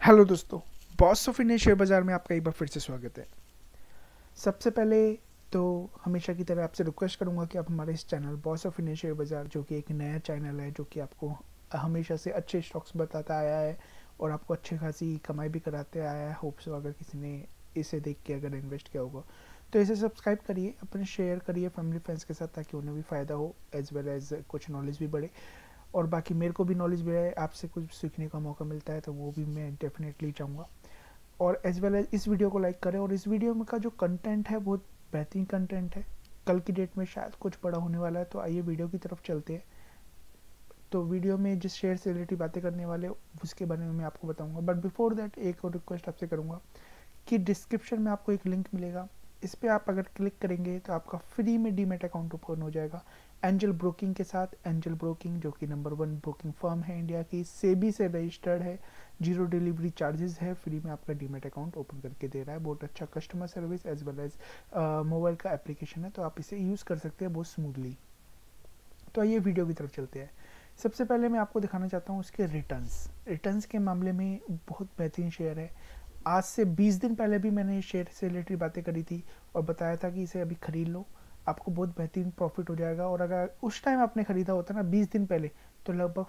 Hello दोस्तों, boss of Indian share बाज़ार में आपका एक बार फिर से स्वागत है। सबसे पहले तो हमेशा की तरह आपसे रिक्वेस्ट करूंगा कि आप हमारे इस channel boss of Indian share बाज़ार, जो कि एक नया चैनल है जो कि आपको हमेशा से अच्छे स्टॉक्स बताता आया है और आपको अच्छी खासी कमाई भी कराते आया है। होप सो अगर किसी ने इसे देख के अगर इन्वेस्ट किया होगा तो इसे सब्सक्राइब करिए, अपने शेयर करिए फैमिली फ्रेंड्स के साथ, ताकि उन्हें भी फ़ायदा हो एज वेल एज कुछ नॉलेज भी बढ़े और बाकी मेरे को भी नॉलेज बढ़े, आपसे कुछ सीखने का मौका मिलता है तो वो भी मैं डेफिनेटली चाहूँगा। और एज वेल एज इस वीडियो को लाइक करें और इस वीडियो में का जो कंटेंट है बहुत बेहतरीन कंटेंट है। कल की डेट में शायद कुछ बड़ा होने वाला है, तो आइए वीडियो की तरफ चलते हैं। तो वीडियो में जिस शेयर से रिलेटेड बातें करने वाले उसके बारे में मैं आपको बताऊंगा, बट बिफोर दैट एक और रिक्वेस्ट आपसे करूंगा कि डिस्क्रिप्शन में आपको एक लिंक मिलेगा। इस पर आप अगर क्लिक करेंगे तो आपका फ्री में डीमेट अकाउंट ओपन हो जाएगा एंजल ब्रोकिंग के साथ। एंजल ब्रोकिंग जो कि नंबर 1 ब्रोकिंग फर्म है इंडिया की, सेबी से रजिस्टर्ड है, जीरो डिलीवरी चार्जेस है, फ्री में आपका डीमेट अकाउंट ओपन करके दे रहा है। बहुत अच्छा customer service as well as mobile का एप्लीकेशन है, तो आप इसे यूज़ कर सकते हैं बहुत स्मूथली। तो आइए वीडियो की तरफ चलते हैं। सबसे पहले मैं आपको दिखाना चाहता हूँ उसके रिटर्न्स। रिटर्न्स के मामले में बहुत बेहतरीन शेयर है। आज से 20 दिन पहले भी मैंने शेयर से रिलेटेड बातें करी थी और बताया था कि इसे अभी खरीद लो, आपको बहुत बेहतरीन प्रॉफिट हो जाएगा। और अगर उस टाइम आपने खरीदा होता ना 20 दिन पहले, तो लगभग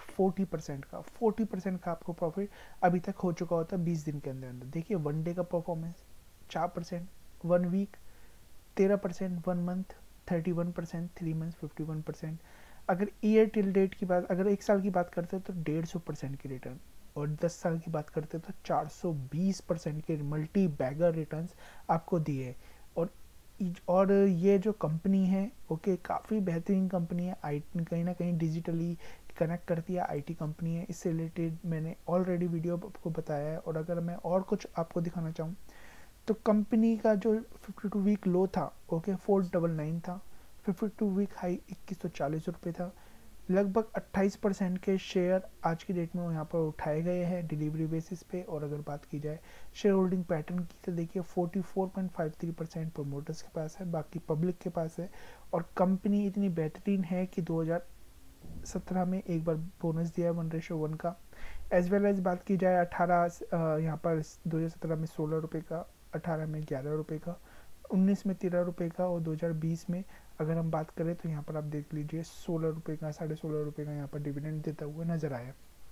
40% का आपको प्रॉफिट अभी तक हो चुका होता 20 दिन के अंदर अंदर। देखिए वन डे का परफॉर्मेंस 4%, 1 वीक 13%, 1 मंथ 31%, 3 मंथ 51%। अगर ईयर टिल डेट की बात, अगर 1 साल की बात करते हैं तो 150% की रिटर्न, और 10 साल की बात करते हैं तो 420% के मल्टी बैगर रिटर्न्स आपको दिए। और ये जो कंपनी है ओके, काफ़ी बेहतरीन कंपनी है। आई कहीं ना कहीं डिजिटली कनेक्ट करती है, आईटी कंपनी है। इससे रिलेटेड मैंने ऑलरेडी वीडियो आपको बताया है। और अगर मैं और कुछ आपको दिखाना चाहूँ तो कंपनी का जो 52 वीक लो था ओके 499 था, 52 वीक हाई 2140 रुपये था। लगभग 28% के शेयर आज की डेट में यहाँ पर उठाए गए हैं डिलीवरी बेसिस पे। और अगर बात की जाए शेयर होल्डिंग पैटर्न की तो देखिए 44.53% प्रमोटर्स के पास है, बाकी पब्लिक के पास है। और कंपनी इतनी बेहतरीन है कि 2017 में एक बार बोनस दिया है 1:1 का। एज वेल एज बात की जाए 18 यहाँ पर 2017 में 16 रुपये का, 18 में 11 रुपये का, 19 में 13 रुपये का, और 2020 में अगर हम बात करें तो यहाँ पर आप देख लीजिए 16 रुपये का, 16.5 रुपये का यहाँ पर डिविडेंड देता हुआ नजर आया।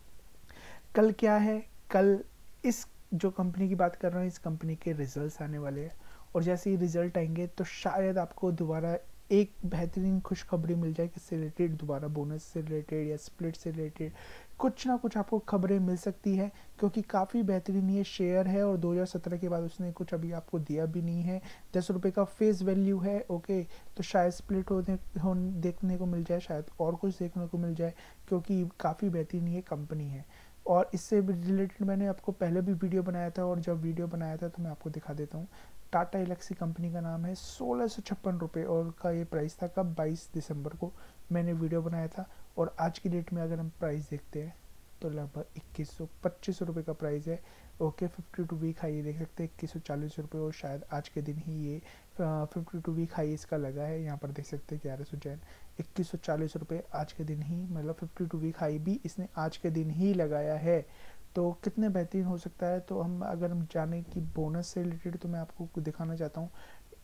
कल क्या है, कल इस जो कंपनी की बात कर रहे हैं इस कंपनी के रिजल्ट्स आने वाले हैं। और जैसे ही रिजल्ट आएंगे तो शायद आपको दोबारा एक बेहतरीन खुशखबरी मिल जाए किससे रिलेटेड, दोबारा बोनस से रिलेटेड या स्प्लिट से रिलेटेड कुछ ना कुछ आपको खबरें मिल सकती है। क्योंकि काफ़ी बेहतरीन ये शेयर है और 2017 के बाद उसने कुछ अभी आपको दिया भी नहीं है। 10 रुपये का फेस वैल्यू है ओके, तो शायद स्प्लिट देखने को मिल जाए, शायद और कुछ देखने को मिल जाए, क्योंकि काफ़ी बेहतरीन ये कंपनी है। और इससे रिलेटेड मैंने आपको पहले भी वीडियो बनाया था, और जब वीडियो बनाया था तो मैं आपको दिखा देता हूँ। टाटा एलेक्सी कंपनी का नाम है, 1656 रुपये और का ये प्राइस था। कब? 22 दिसंबर को मैंने वीडियो बनाया था। और आज की डेट में अगर हम प्राइस देखते हैं तो लगभग 2125 रुपये का प्राइस है ओके। 52 वीक हाई देख सकते हैं 2140 रुपये, और शायद आज के दिन ही ये 52 वीक हाई इसका लगा है। यहाँ पर देख सकते हैं 1100 जैन 2140 रुपये आज के दिन ही, मतलब 52 वीक हाई भी इसने आज के दिन ही लगाया है। तो कितने बेहतरीन हो सकता है। तो हम अगर हम जाने कि बोनस से रिलेटेड, तो मैं आपको दिखाना चाहता हूँ।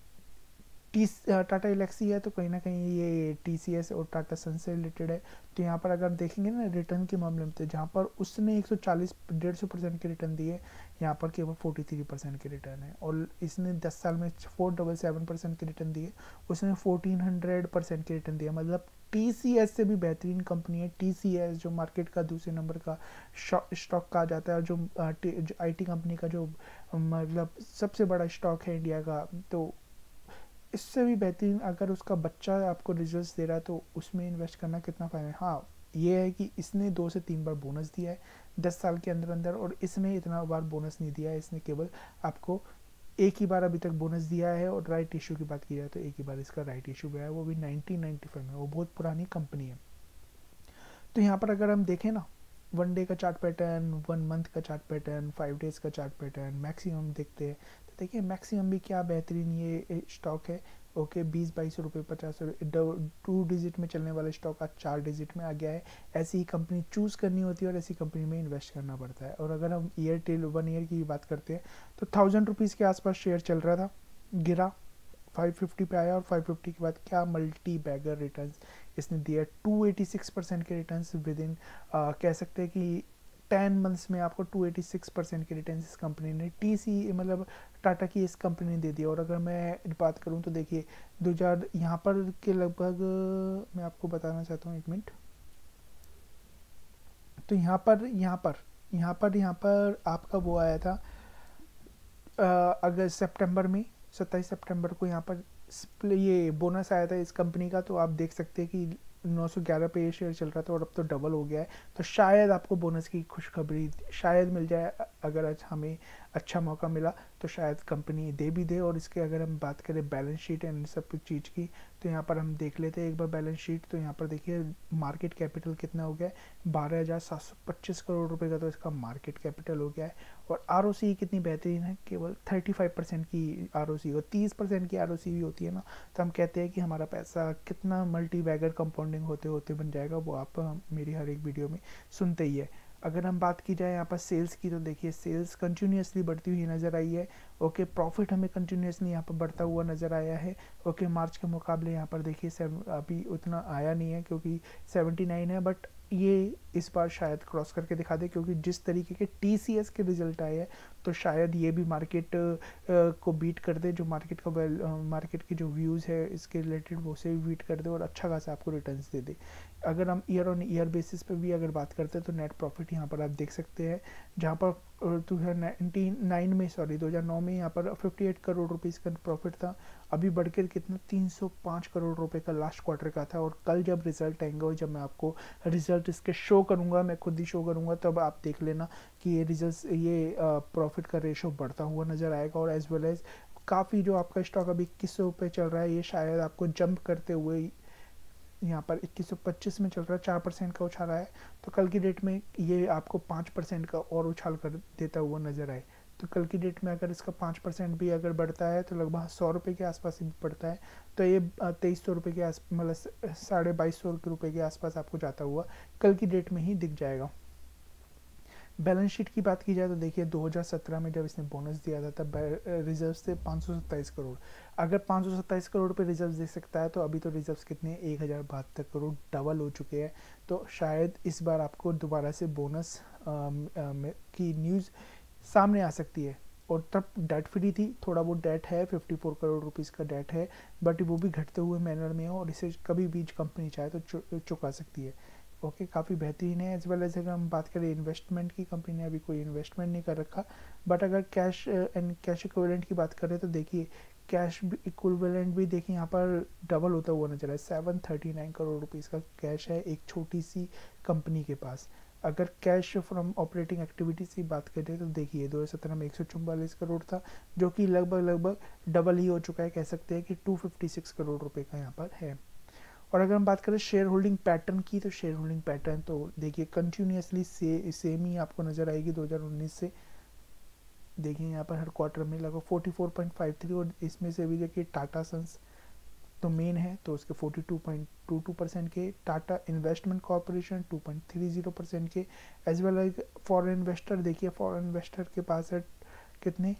टाटा एलेक्सी है तो कहीं ना कहीं ये टीसीएस और टाटा सन से रिलेटेड है। तो यहाँ पर अगर देखेंगे ना रिटर्न के मामले में, तो जहाँ पर उसने 140 150% के रिटर्न दिए, यहाँ पर केवल 43% के रिटर्न है। और इसने 10 साल में 477% के रिटर्न दिए, उसने 1400% के रिटर्न दिया। मतलब टीसीएस से भी बेहतरीन कंपनी है। टीसीएस जो मार्केट का दूसरे नंबर का स्टॉक कहा जाता है, और जो आईटी कंपनी का जो मतलब सबसे बड़ा स्टॉक है इंडिया का, तो इससे भी बेहतरीन अगर उसका बच्चा आपको रिजल्ट्स दे रहा है तो उसमें इन्वेस्ट करना कितना फ़ायदा है। हाँ ये है कि इसने 2 से 3 बार बोनस दिया है 10 साल के अंदर अंदर, और इसने इतना बार बोनस नहीं दिया है। इसने केवल आपको एक ही बार अभी तक बोनस दिया है। और राइट इशू की बात की जाए तो एक ही बार इसका राइट इशू गया है, वो भी 1995 में। वो बहुत पुरानी कंपनी है। तो यहाँ पर अगर हम देखें ना, 1 डे का चार्ट पैटर्न, 1 मंथ का चार्ट पैटर्न, 5 डेज़ का चार्ट पैटर्न, मैक्सिमम देखते हैं तो देखिए मैक्सिमम भी क्या बेहतरीन ये स्टॉक है। ओके 20-22 रुपये 50 रुपये 2 डिजिट में चलने वाला स्टॉक आज 4 डिजिट में आ गया है। ऐसी ही कंपनी चूज़ करनी होती है और ऐसी कंपनी में इन्वेस्ट करना पड़ता है। और अगर हम एयरटेल 1 ईयर की बात करते हैं तो 1000 रुपीज़ के आसपास शेयर चल रहा था, गिरा 550 पे आया और 550 के बाद क्या मल्टी बैगर रिटर्न्स इसने दिया। 286% के रिटर्न्स विद इन कह सकते हैं कि 10 मंथ्स में आपको 286% के रिटर्न्स इस कंपनी ने मतलब टाटा की इस कंपनी ने दे दिया। और अगर मैं बात करूं तो देखिए 2000 यहाँ पर के लगभग मैं आपको बताना चाहता हूँ, 1 मिनट। तो यहाँ पर आपका वो आया था अगस्त सितंबर में 27 सितंबर को यहाँ पर ये बोनस आया था इस कंपनी का। तो आप देख सकते हैं कि 911 पे ये शेयर चल रहा था और अब तो डबल हो गया है। तो शायद आपको बोनस की खुशखबरी शायद मिल जाए, अगर आज हमें अच्छा मौका मिला तो शायद कंपनी दे भी दे। और इसके अगर हम बात करें बैलेंस शीट एंड सब कुछ चीज़ की, तो यहाँ पर हम देख लेते हैं एक बार बैलेंस शीट। तो यहाँ पर देखिए मार्केट कैपिटल कितना हो गया है, 12,725 करोड़ रुपए का तो इसका मार्केट कैपिटल हो गया है। और आर कितनी बेहतरीन है, केवल 35% की आर और 30% की आर भी होती है ना, तो हम कहते हैं कि हमारा पैसा कितना मल्टी बैगर कंपाउंडिंग होते होते बन जाएगा, वो आप मेरी हर एक वीडियो में सुनते ही है। अगर हम बात की जाए यहाँ पर सेल्स की, तो देखिए सेल्स कंटिन्यूसली बढ़ती हुई नज़र आई है। ओके प्रॉफिट हमें कंटिन्यूसली यहाँ पर बढ़ता हुआ नज़र आया है। ओके मार्च के मुकाबले यहाँ पर देखिए अभी उतना आया नहीं है क्योंकि 79 है, बट ये इस बार शायद क्रॉस करके दिखा दे, क्योंकि जिस तरीके के TCS के रिजल्ट आए हैं तो शायद ये भी मार्केट को बीट कर दे। जो मार्केट की जो व्यूज़ है इसके रिलेटेड वो से भी बीट कर दे और अच्छा खासा आपको रिटर्न्स दे दे। अगर हम ईयर ऑन ईयर बेसिस पे भी अगर बात करते हैं तो नेट प्रॉफिट यहाँ पर आप देख सकते हैं, जहाँ पर 2009 में यहाँ पर 58 करोड़ रुपीज़ का प्रॉफिट था, अभी बढ़कर कितना 305 करोड़ रुपए का लास्ट क्वार्टर का था। और कल जब रिजल्ट आएंगे और जब मैं आपको रिजल्ट इसके शो करूँगा, मैं खुद ही शो करूँगा, तब आप देख लेना कि ये रिजल्ट ये प्रॉफिट का रेशो बढ़ता हुआ नज़र आएगा। और एज वेल एज काफ़ी जो आपका स्टॉक अभी 2100 पे चल रहा है, ये शायद आपको जंप करते हुए यहाँ पर 2125 में चल रहा है, 4% का उछाल है। तो कल की डेट में ये आपको 5% का और उछाल कर देता हुआ नजर आए। तो कल की डेट में अगर इसका 5% भी अगर बढ़ता है तो लगभग 100 रुपये के आसपास ही बढ़ता है। तो ये 2300 रुपये के आस मतलब 2250 रुपये के आसपास आपको जाता हुआ कल की डेट में ही दिख जाएगा। बैलेंस शीट की बात की जाए तो देखिए 2017 में जब इसने बोनस दिया था तब रिजर्व से 527 करोड़। अगर 527 करोड़ पे रिजर्व दे सकता है तो अभी तो रिजर्व्स कितने 1072 करोड़ डबल हो चुके हैं। तो शायद इस बार आपको दोबारा से बोनस की न्यूज़ सामने आ सकती है। और तब डेट फ्री थी, थोड़ा बहुत डेट है, 54 करोड़ रुपीज़ का डेट है, बट वो भी घटते हुए मैनर में है और इसे कभी भी कंपनी चाहे तो चुका सकती है। ओके काफ़ी बेहतरीन है। एज वेल एज अगर हम बात करें इन्वेस्टमेंट की, कंपनी ने अभी कोई इन्वेस्टमेंट नहीं कर रखा, बट अगर कैश एंड कैश इक्विवेलेंट की बात करें तो देखिए कैश इक्विवेलेंट भी देखिए यहाँ पर डबल होता हुआ नजर है। 739 करोड़ रुपीज़ का कैश है एक छोटी सी कंपनी के पास। अगर कैश फ्रॉम ऑपरेटिंग एक्टिविटीज की बात करें तो देखिए 2017 में 144 करोड़ था, जो कि लगभग डबल ही हो चुका है, कह सकते हैं कि 256 करोड़ रुपए का यहाँ पर है। और अगर हम बात करें शेयर होल्डिंग पैटर्न की, तो शेयर होल्डिंग पैटर्न तो देखिए कंटिन्यूसली सेम ही आपको नज़र आएगी 2019 से। देखिए यहाँ पर हर क्वार्टर में लगभग 44.53, और इसमें से भी देखिए टाटा सन्स तो मेन है तो उसके 42.22% के, टाटा इन्वेस्टमेंट कॉरपोरेशन 2.30% के, as well as foreign investor देखिए फॉरेन इन्वेस्टर के पास है कितने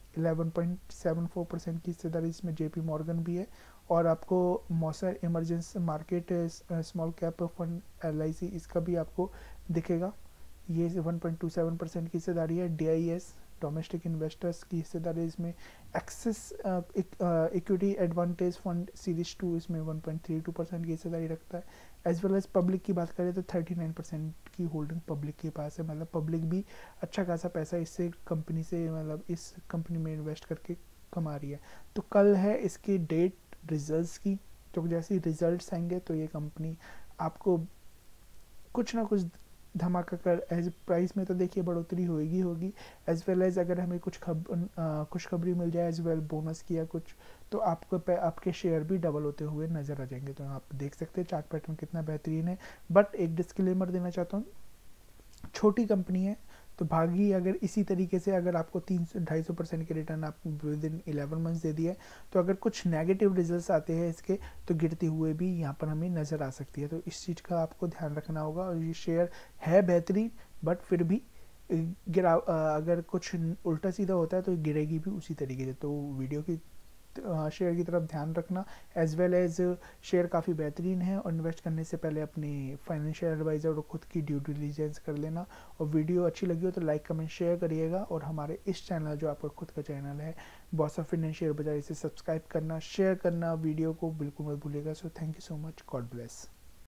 11.74% की हिस्सेदारी, इसमें JP मॉर्गन भी है। और आपको मॉसर emergency market small cap fund LIC इसका भी आपको दिखेगा, ये 1.27% की हिस्सेदारी है। DIS डोमेस्टिक इन्वेस्टर्स की हिस्सेदारी इसमें, axis equity advantage fund series 2 इसमें 1.32% की हिस्सेदारी रखता है। एज वेल एज पब्लिक की बात करें तो 39% की होल्डिंग पब्लिक के पास है, मतलब पब्लिक भी अच्छा खासा पैसा इससे कंपनी से मतलब इस कंपनी में इन्वेस्ट करके कमा रही है। तो कल है इसकी डेट रिजल्ट्स की, तो जैसे ही रिजल्ट्स आएंगे तो ये कंपनी आपको कुछ ना कुछ धमाका कर एज प्राइस में तो देखिए बढ़ोतरी होगी, एज वेल एज अगर हमें कुछ खुशखबरी मिल जाए एज वेल बोनस किया कुछ, तो आपके शेयर भी डबल होते हुए नज़र आ जाएंगे। तो आप देख सकते हैं चार्ट पैटर्न कितना बेहतरीन है। बट एक डिस्क्लेमर देना चाहता हूँ, छोटी कंपनी है तो भागी अगर इसी तरीके से अगर आपको 300-250% के रिटर्न आपको विद इन 11 मंथ्स दे दिया है, तो अगर कुछ नेगेटिव रिजल्ट्स आते हैं इसके तो गिरते हुए भी यहाँ पर हमें नज़र आ सकती है। तो इस चीज़ का आपको ध्यान रखना होगा। और ये शेयर है बेहतरीन, बट फिर भी अगर कुछ उल्टा सीधा होता है तो गिरेगी भी उसी तरीके से। तो वीडियो की शेयर की तरफ ध्यान रखना, एज वेल एज शेयर काफ़ी बेहतरीन है। और इन्वेस्ट करने से पहले अपने फाइनेंशियल एडवाइज़र और खुद की ड्यू डिलीजेंस कर लेना। और वीडियो अच्छी लगी हो तो लाइक कमेंट शेयर करिएगा। और हमारे इस चैनल जो आपका खुद का चैनल है बॉस ऑफ इंडियन शेयर बाजार, इसे सब्सक्राइब करना, शेयर करना वीडियो को बिल्कुल मत भूलिएगा। So thank you so much, god bless.